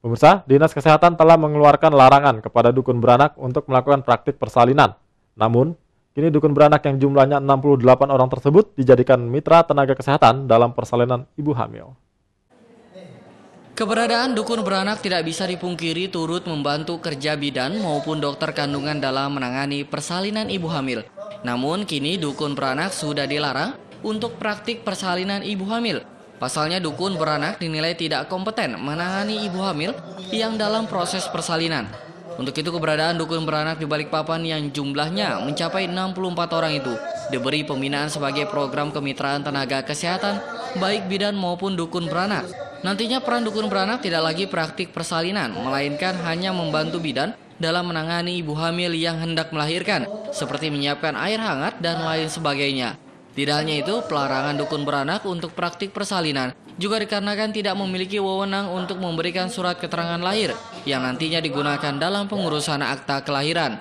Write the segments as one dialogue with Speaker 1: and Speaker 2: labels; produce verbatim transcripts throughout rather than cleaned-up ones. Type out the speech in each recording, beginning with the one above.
Speaker 1: Pemirsa, Dinas Kesehatan telah mengeluarkan larangan kepada dukun beranak untuk melakukan praktik persalinan. Namun, kini dukun beranak yang jumlahnya enam puluh delapan orang tersebut dijadikan mitra tenaga kesehatan dalam persalinan ibu hamil.
Speaker 2: Keberadaan dukun beranak tidak bisa dipungkiri turut membantu kerja bidan maupun dokter kandungan dalam menangani persalinan ibu hamil. Namun, kini dukun beranak sudah dilarang untuk praktik persalinan ibu hamil. Pasalnya dukun beranak dinilai tidak kompeten menangani ibu hamil yang dalam proses persalinan. Untuk itu keberadaan dukun beranak di Balikpapan yang jumlahnya mencapai enam puluh empat orang itu diberi pembinaan sebagai program kemitraan tenaga kesehatan baik bidan maupun dukun beranak. Nantinya peran dukun beranak tidak lagi praktik persalinan, melainkan hanya membantu bidan dalam menangani ibu hamil yang hendak melahirkan, seperti menyiapkan air hangat dan lain sebagainya. Tidak hanya itu, pelarangan dukun beranak untuk praktik persalinan juga dikarenakan tidak memiliki wewenang untuk memberikan surat keterangan lahir yang nantinya digunakan dalam pengurusan akta kelahiran.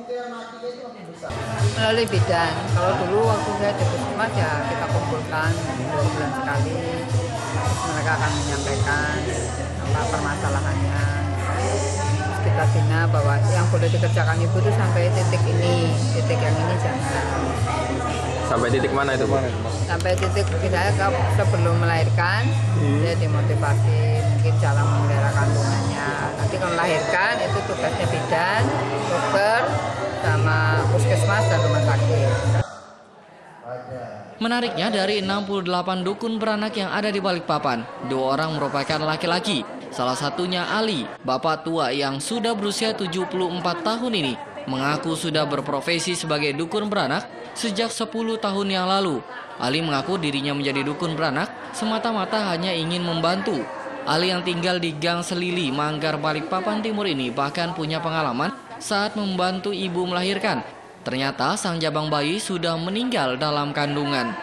Speaker 3: Melalui bidan, kalau dulu waktu saya di puskesmas ya kita kumpulkan dua bulan sekali, terus mereka akan menyampaikan apa permasalahannya. Terus kita bina bahwa yang boleh dikerjakan ibu itu sampai titik ini, titik yang ini jangan.
Speaker 4: Sampai titik mana itu, Bu?
Speaker 3: Sampai titik misalnya ke sebelum melahirkan, hmm. dia dimotivasi mungkin cara memelihara kandungannya. Nanti kalau melahirkan itu tugasnya bidan, dokter, sama puskesmas dan rumah sakit.
Speaker 2: Menariknya dari enam puluh delapan dukun beranak yang ada di Balikpapan, dua orang merupakan laki-laki. Salah satunya Ali, bapak tua yang sudah berusia tujuh puluh empat tahun ini, mengaku sudah berprofesi sebagai dukun beranak sejak sepuluh tahun yang lalu. Ali mengaku dirinya menjadi dukun beranak semata-mata hanya ingin membantu. Ali yang tinggal di Gang Selili, Manggar, Balikpapan Timur ini bahkan punya pengalaman saat membantu ibu melahirkan. Ternyata sang jabang bayi sudah meninggal dalam kandungan.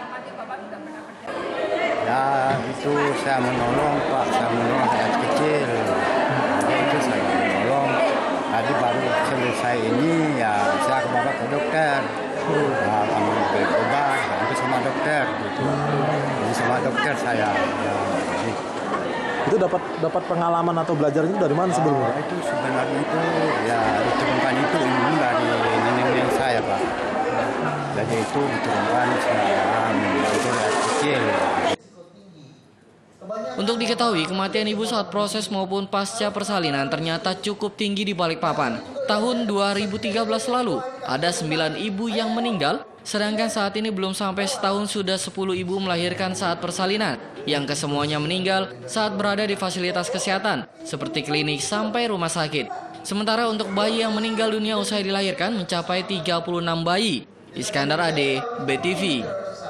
Speaker 5: Ya itu saya menolong Pak, saya menolong anak kecil. Itu saya menolong. Tadi baru selesai ini ya saya ke bawa ke dokter. Nah, kami beli obat, itu sama dokter gitu. Jadi sama dokter saya. Ya, gitu.
Speaker 1: Itu dapat dapat pengalaman atau belajar itu dari mana sebelumnya?
Speaker 5: Oh, itu sebenarnya itu ya diturunkan itu ilmu dari nenek-nenek saya Pak. Jadi itu diturunkan saya itu dari kecil.
Speaker 2: Untuk diketahui, kematian ibu saat proses maupun pasca persalinan ternyata cukup tinggi di Balikpapan. Tahun dua ribu tiga belas lalu, ada sembilan ibu yang meninggal, sedangkan saat ini belum sampai setahun sudah sepuluh ibu melahirkan saat persalinan, yang kesemuanya meninggal saat berada di fasilitas kesehatan, seperti klinik sampai rumah sakit. Sementara untuk bayi yang meninggal dunia usai dilahirkan mencapai tiga puluh enam bayi. Iskandar Ade, B T V.